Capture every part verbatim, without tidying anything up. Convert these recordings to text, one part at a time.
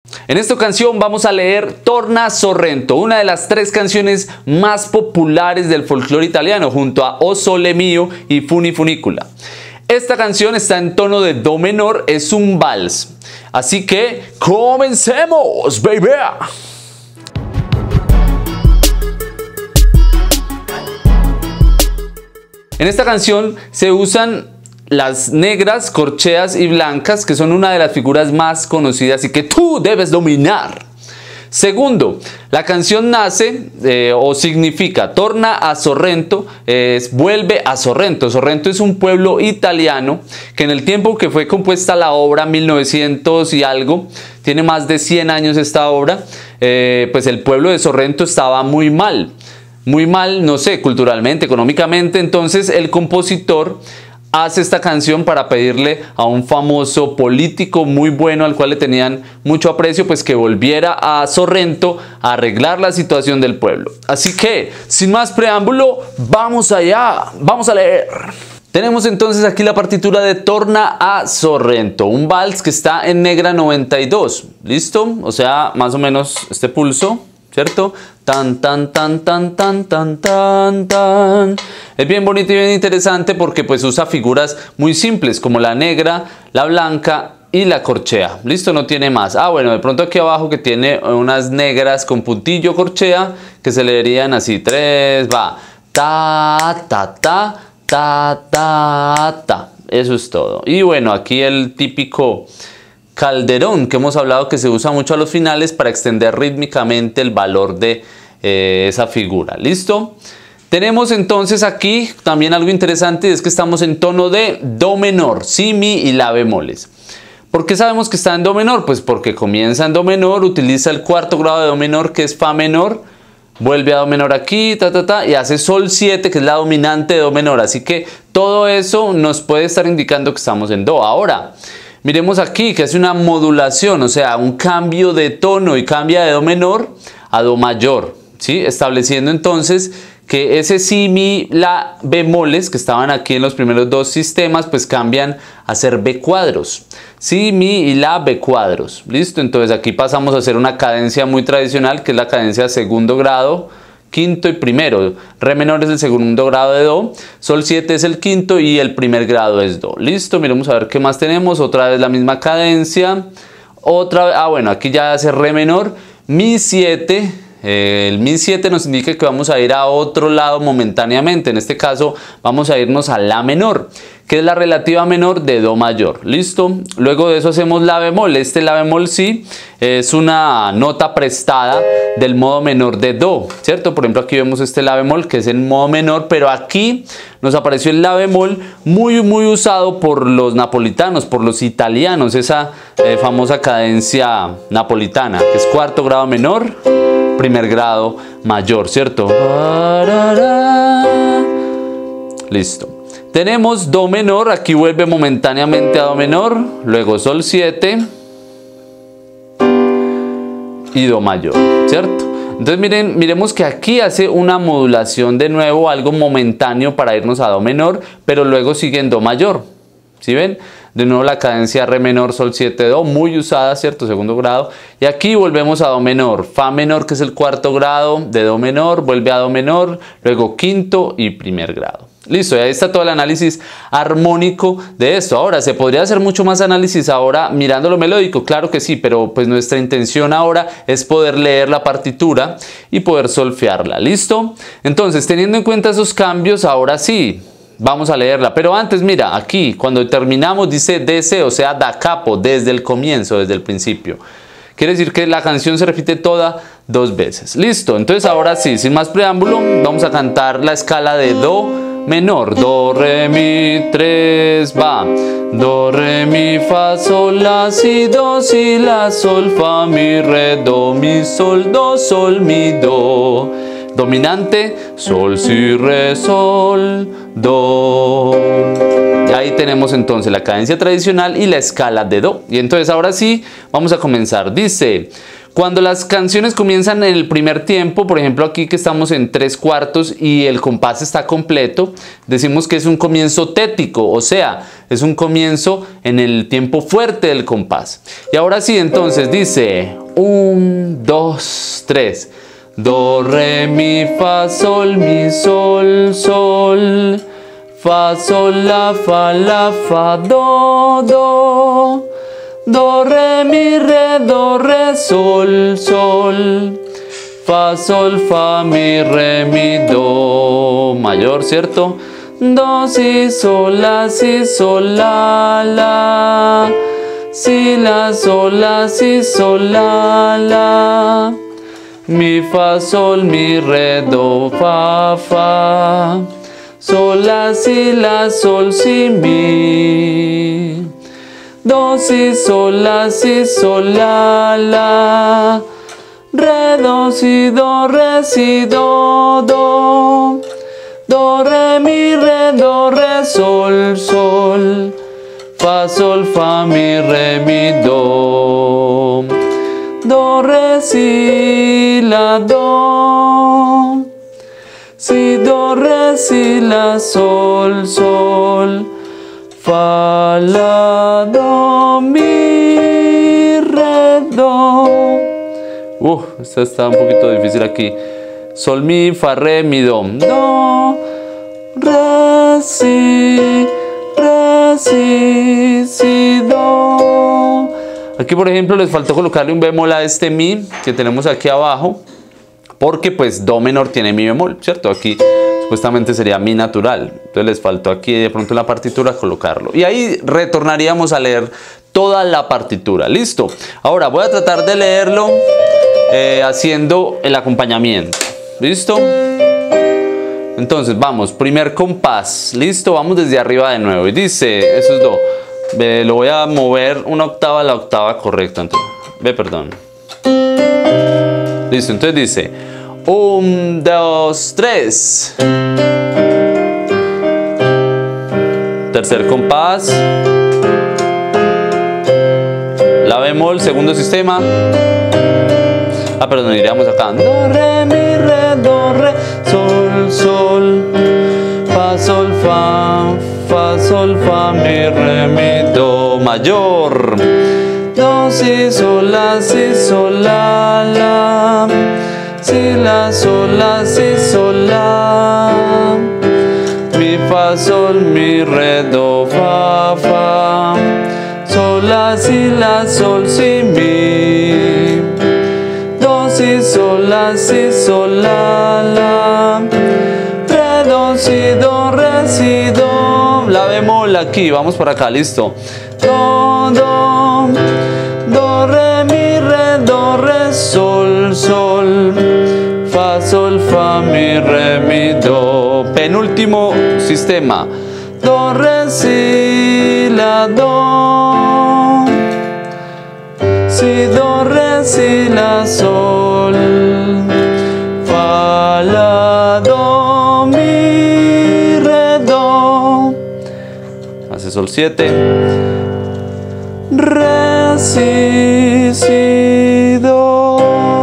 En esta canción vamos a leer Torna Sorrento, una de las tres canciones más populares del folclore italiano, junto a O Sole Mio y Funi Funicula. Esta canción está en tono de do menor, es un vals. Así que comencemos, baby. En esta canción se usan las negras, corcheas y blancas, que son una de las figuras más conocidas y que tú debes dominar. Segundo, la canción nace eh, o significa torna a Sorrento, es vuelve a Sorrento. Sorrento es un pueblo italiano que en el tiempo que fue compuesta la obra, mil novecientos y algo, tiene más de cien años esta obra, eh, pues el pueblo de Sorrento estaba muy mal, muy mal, no sé, culturalmente, económicamente. Entonces el compositor hace esta canción para pedirle a un famoso político muy bueno al cual le tenían mucho aprecio, pues que volviera a Sorrento a arreglar la situación del pueblo. Así que, sin más preámbulo, vamos allá, vamos a leer. Tenemos entonces aquí la partitura de Torna a Sorrento, un vals que está en negra noventa y dos, ¿listo? O sea, más o menos este pulso, ¿cierto? Tan, tan, tan, tan, tan, tan, tan, tan. Es bien bonito y bien interesante porque pues usa figuras muy simples como la negra, la blanca y la corchea. Listo, no tiene más. Ah, bueno, de pronto aquí abajo que tiene unas negras con puntillo corchea que se leerían así. Tres, va. Ta, ta, ta, ta, ta, ta. Eso es todo. Y bueno, aquí el típico calderón que hemos hablado que se usa mucho a los finales para extender rítmicamente el valor de eh, esa figura. ¿Listo? Tenemos entonces aquí también algo interesante, y es que estamos en tono de do menor, si, mi y la bemoles. ¿Por qué sabemos que está en do menor? Pues porque comienza en do menor, utiliza el cuarto grado de do menor que es fa menor, vuelve a do menor aquí, ta, ta, ta, y hace sol siete que es la dominante de do menor. Así que todo eso nos puede estar indicando que estamos en do. Ahora, miremos aquí que hace una modulación, o sea, un cambio de tono y cambia de do menor a do mayor, ¿sí? Estableciendo entonces que ese si, mi, la bemoles que estaban aquí en los primeros dos sistemas pues cambian a ser be cuadros. Si, mi y la be cuadros. ¿Listo? Entonces aquí pasamos a hacer una cadencia muy tradicional que es la cadencia de segundo grado, quinto y primero. Re menor es el segundo grado de do, sol siete es el quinto y el primer grado es do. Listo, miremos a ver qué más tenemos. Otra vez la misma cadencia. Otra vez, ah bueno, aquí ya hace re menor, mi siete. Eh, el mi siete nos indica que vamos a ir a otro lado momentáneamente. En este caso vamos a irnos a la menor, que es la relativa menor de do mayor. Listo. Luego de eso hacemos la bemol. Este la bemol sí es una nota prestada del modo menor de do, ¿cierto? Por ejemplo, aquí vemos este la bemol que es en modo menor, pero aquí nos apareció el la bemol muy muy usado por los napolitanos, por los italianos, esa eh, famosa cadencia napolitana que es cuarto grado menor, primer grado mayor, ¿cierto? Listo. Tenemos do menor, aquí vuelve momentáneamente a do menor, luego sol siete y do mayor, ¿cierto? Entonces miren, miremos que aquí hace una modulación de nuevo, algo momentáneo para irnos a do menor, pero luego sigue en do mayor, ¿sí ven? De nuevo la cadencia re menor, sol siete, do, muy usada, ¿cierto? Segundo grado. Y aquí volvemos a do menor, fa menor que es el cuarto grado de do menor, vuelve a do menor, luego quinto y primer grado. Listo, y ahí está todo el análisis armónico de esto. Ahora, ¿se podría hacer mucho más análisis ahora mirando lo melódico? Claro que sí, pero pues nuestra intención ahora es poder leer la partitura y poder solfearla. ¿Listo? Entonces, teniendo en cuenta esos cambios, ahora sí vamos a leerla, pero antes mira, aquí cuando terminamos dice dese, o sea, da capo, desde el comienzo, desde el principio. Quiere decir que la canción se repite toda dos veces. Listo, entonces ahora sí, sin más preámbulo, vamos a cantar la escala de do menor. Do, re, mi, tres, va. Do, re, mi, fa, sol, la, si, do, si, la, sol, fa, mi, re, do, mi, sol, do, sol, mi, do. Dominante, sol, si, re, sol, do. Y ahí tenemos entonces la cadencia tradicional y la escala de do. Y entonces ahora sí, vamos a comenzar. Dice, Cuando las canciones comienzan en el primer tiempo, por ejemplo aquí que estamos en tres cuartos y el compás está completo, decimos que es un comienzo tético, o sea, es un comienzo en el tiempo fuerte del compás. Y ahora sí, entonces dice un, dos, tres. Do, re, mi, fa, sol, mi, sol, sol. Fa, sol, la, fa, la, fa, do, do. Do, re, mi, re, do, re, sol, sol. Fa, sol, fa, mi, re, mi, do. Mayor, ¿cierto? Do, si, sol, la, si, sol, la, la. Si, la, sol, la, si, sol, la, la. Mi, fa, sol, mi, re, do, fa, fa. Sol, la, si, la, sol, si, mi. Do, si, sol, la, si, sol, la, la. Re, do, si, do, re, si, do, do. Do, re, mi, re, do, re, sol, sol. Fa, sol, fa, mi, re, mi, do. Do, re, si, la, do. Si, do, re, si, la, sol, sol. Fa, la, do, mi, re, do. Uh, esta está un poquito difícil aquí. Sol, mi, fa, re, mi, do. Do, re, si, re, si, si, do. Aquí, por ejemplo, les faltó colocarle un bemol a este mi que tenemos aquí abajo, porque pues do menor tiene mi bemol, ¿cierto? Aquí supuestamente sería mi natural, entonces les faltó aquí de pronto en la partitura colocarlo. Y ahí retornaríamos a leer toda la partitura, ¿listo? Ahora voy a tratar de leerlo eh, haciendo el acompañamiento, ¿listo? Entonces vamos, primer compás, ¿listo? Vamos desde arriba de nuevo y dice, eso es do. Ve, lo voy a mover una octava a la octava correcta, entonces, ve, perdón. Listo, entonces dice un, dos, tres. Tercer compás. La bemol, segundo sistema. Ah, perdón, iríamos acá. Do, re, mi, re, do, re, sol, sol. Fa, sol, fa. Fa, sol, fa, mi, re, mi, do mayor. Do, si, sol, la, si, sol, la, la. Si, la, sol, la, si, sol, la. Mi, fa, sol, mi, re, do, fa, fa. Sol, la, si, la, sol, si, mi. Do, si, sol, la, si, sol, la, la. Re, do, si, do, re, si, do. La bemol aquí, vamos por acá, listo. Do, do. Do, re, mi, re, do, re, sol, sol. Fa, sol, fa, mi, re, mi, do. Penúltimo sistema. Do, re, si, la, do. Si, do, re, si, la, sol. Fa, la, do, mi, re, do. Hace sol siete. Re, si, si, do.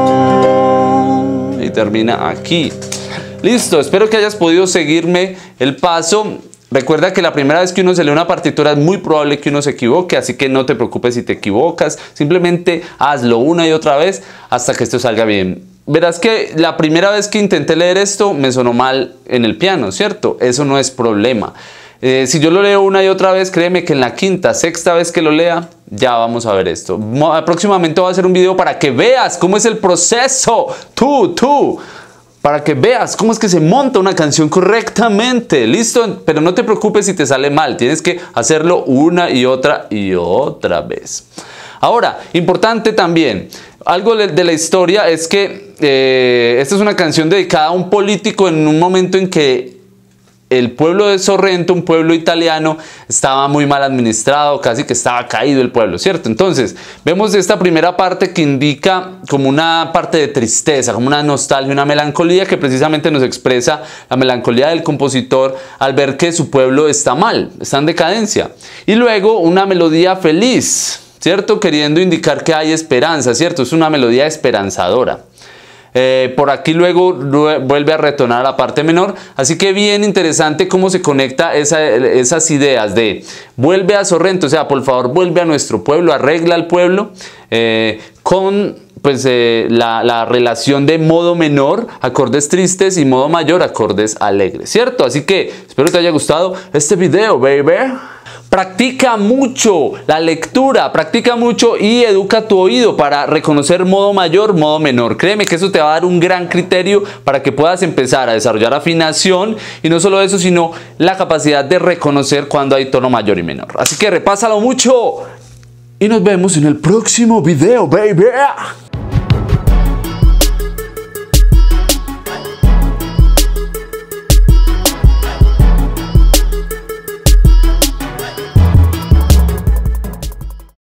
Y termina aquí. Listo, espero que hayas podido seguirme el paso. Recuerda que la primera vez que uno se lee una partitura es muy probable que uno se equivoque, así que no te preocupes si te equivocas. Simplemente hazlo una y otra vez hasta que esto salga bien. Verás que la primera vez que intenté leer esto me sonó mal en el piano, ¿cierto? Eso no es problema. Eh, si yo lo leo una y otra vez, créeme que en la quinta, sexta vez que lo lea, ya vamos a ver esto. Próximamente voy a hacer un video para que veas cómo es el proceso. Tú, tú. Para que veas cómo es que se monta una canción correctamente. ¿Listo? Pero no te preocupes si te sale mal. Tienes que hacerlo una y otra y otra vez. Ahora, importante también. Algo de la historia es que eh, esta es una canción dedicada a un político en un momento en que el pueblo de Sorrento, un pueblo italiano, estaba muy mal administrado, casi que estaba caído el pueblo, ¿cierto? Entonces, vemos esta primera parte que indica como una parte de tristeza, como una nostalgia, una melancolía que precisamente nos expresa la melancolía del compositor al ver que su pueblo está mal, está en decadencia. Y luego una melodía feliz, ¿cierto? Queriendo indicar que hay esperanza, ¿cierto? Es una melodía esperanzadora. Eh, por aquí luego vuelve a retornar a la parte menor, así que bien interesante cómo se conecta esa, esas ideas de vuelve a Sorrento, o sea, por favor vuelve a nuestro pueblo, arregla al pueblo, eh, con pues eh, la, la relación de modo menor, acordes tristes, y modo mayor, acordes alegres, ¿cierto? Así que espero te haya gustado este video, baby. Practica mucho la lectura, practica mucho y educa tu oído para reconocer modo mayor, modo menor. Créeme que eso te va a dar un gran criterio para que puedas empezar a desarrollar afinación, y no solo eso, sino la capacidad de reconocer cuando hay tono mayor y menor. Así que repásalo mucho y nos vemos en el próximo video, baby.